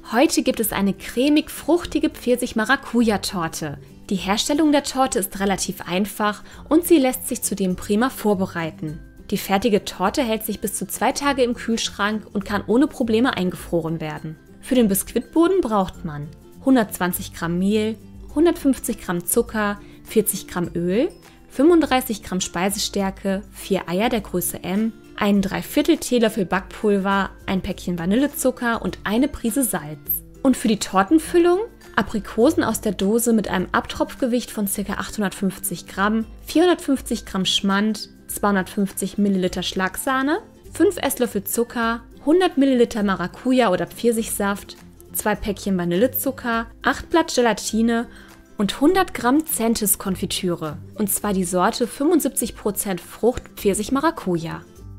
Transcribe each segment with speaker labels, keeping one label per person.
Speaker 1: Heute gibt es eine cremig-fruchtige Pfirsich-Maracuja-Torte. Die Herstellung der Torte ist relativ einfach und sie lässt sich zudem prima vorbereiten. Die fertige Torte hält sich bis zu 2 Tage im Kühlschrank und kann ohne Probleme eingefroren werden. Für den Biskuitboden braucht man 120 Gramm Mehl, 150 Gramm Zucker, 40 Gramm Öl, 35 Gramm Speisestärke, 4 Eier der Größe M, einen 3/4 Teelöffel Backpulver, ein Päckchen Vanillezucker und eine Prise Salz. Und für die Tortenfüllung Aprikosen aus der Dose mit einem Abtropfgewicht von ca. 850 Gramm, 450 Gramm Schmand, 250 Milliliter Schlagsahne, 5 Esslöffel Zucker, 100 Milliliter Maracuja oder Pfirsichsaft, 2 Päckchen Vanillezucker, 8 Blatt Gelatine und 100 Gramm Centis-Konfitüre, und zwar die Sorte 75% Frucht Pfirsich-Maracuja.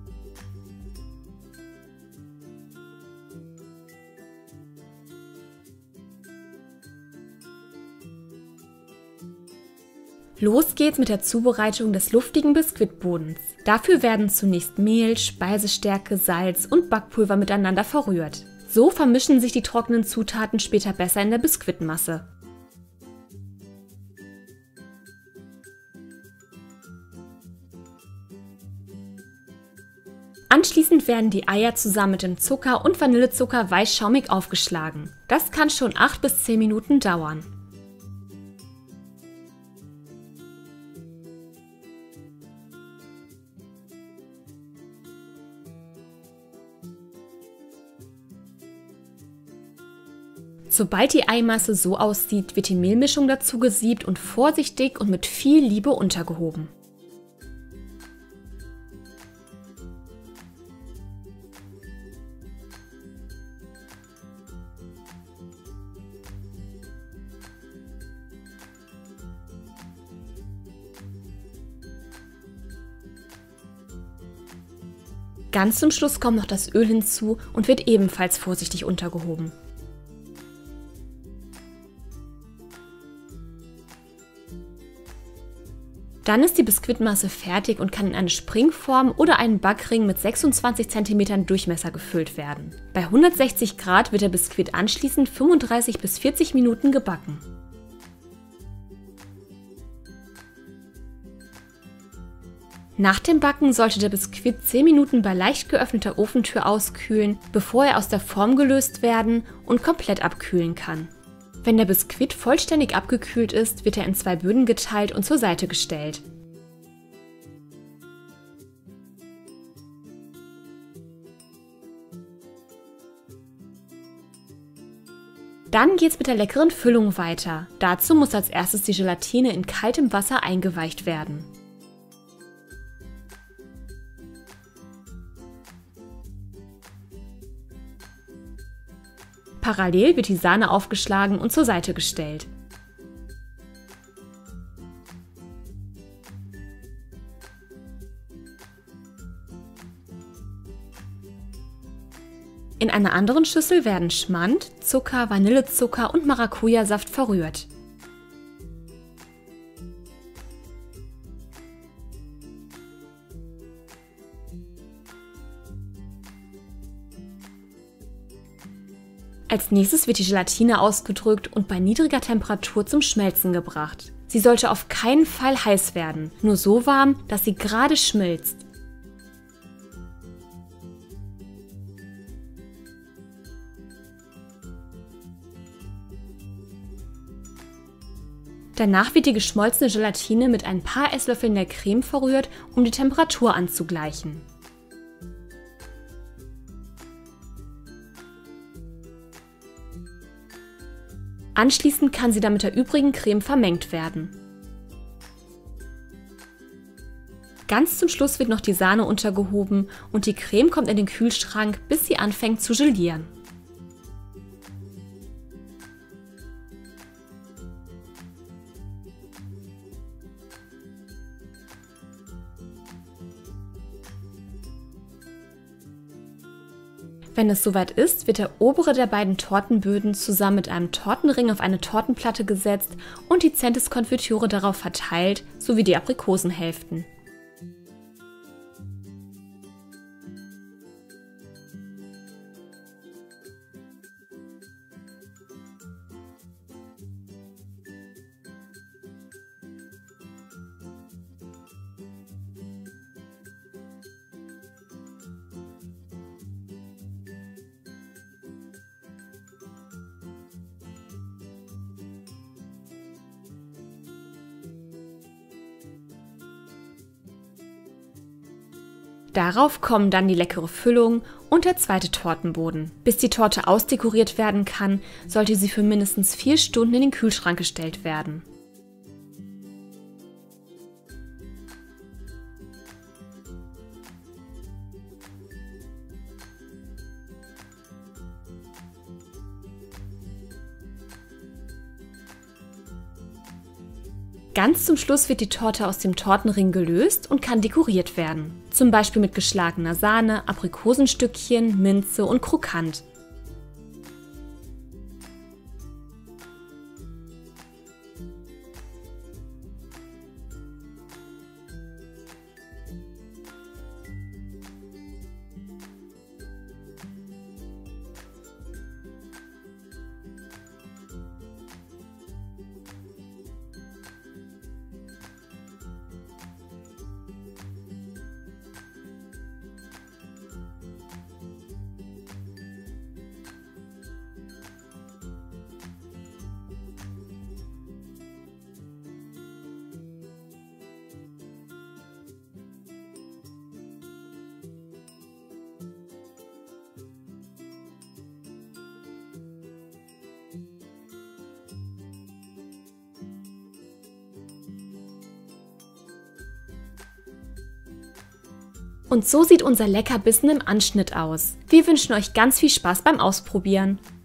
Speaker 1: Los geht's mit der Zubereitung des luftigen Biskuitbodens. Dafür werden zunächst Mehl, Speisestärke, Salz und Backpulver miteinander verrührt. So vermischen sich die trockenen Zutaten später besser in der Biskuitmasse. Anschließend werden die Eier zusammen mit dem Zucker und Vanillezucker weichschaumig aufgeschlagen. Das kann schon 8 bis 10 Minuten dauern. Sobald die Eimasse so aussieht, wird die Mehlmischung dazu gesiebt und vorsichtig und mit viel Liebe untergehoben. Ganz zum Schluss kommt noch das Öl hinzu und wird ebenfalls vorsichtig untergehoben. Dann ist die Biskuitmasse fertig und kann in eine Springform oder einen Backring mit 26 cm Durchmesser gefüllt werden. Bei 160 Grad wird der Biskuit anschließend 35 bis 40 Minuten gebacken. Nach dem Backen sollte der Biskuit 10 Minuten bei leicht geöffneter Ofentür auskühlen, bevor er aus der Form gelöst werden und komplett abkühlen kann. Wenn der Biskuit vollständig abgekühlt ist, wird er in 2 Böden geteilt und zur Seite gestellt. Dann geht's mit der leckeren Füllung weiter. Dazu muss als erstes die Gelatine in kaltem Wasser eingeweicht werden. Parallel wird die Sahne aufgeschlagen und zur Seite gestellt. In einer anderen Schüssel werden Schmand, Zucker, Vanillezucker und Maracuja-Saft verrührt. Als nächstes wird die Gelatine ausgedrückt und bei niedriger Temperatur zum Schmelzen gebracht. Sie sollte auf keinen Fall heiß werden, nur so warm, dass sie gerade schmilzt. Danach wird die geschmolzene Gelatine mit ein paar Esslöffeln der Creme verrührt, um die Temperatur anzugleichen. Anschließend kann sie dann mit der übrigen Creme vermengt werden. Ganz zum Schluss wird noch die Sahne untergehoben und die Creme kommt in den Kühlschrank, bis sie anfängt zu gelieren. Wenn es soweit ist, wird der obere der beiden Tortenböden zusammen mit einem Tortenring auf eine Tortenplatte gesetzt und die Centis-Konfitüre darauf verteilt, sowie die Aprikosenhälften. Darauf kommen dann die leckere Füllung und der zweite Tortenboden. Bis die Torte ausdekoriert werden kann, sollte sie für mindestens 4 Stunden in den Kühlschrank gestellt werden. Ganz zum Schluss wird die Torte aus dem Tortenring gelöst und kann dekoriert werden. Zum Beispiel mit geschlagener Sahne, Aprikosenstückchen, Minze und Krokant. Und so sieht unser Leckerbissen im Anschnitt aus. Wir wünschen euch ganz viel Spaß beim Ausprobieren.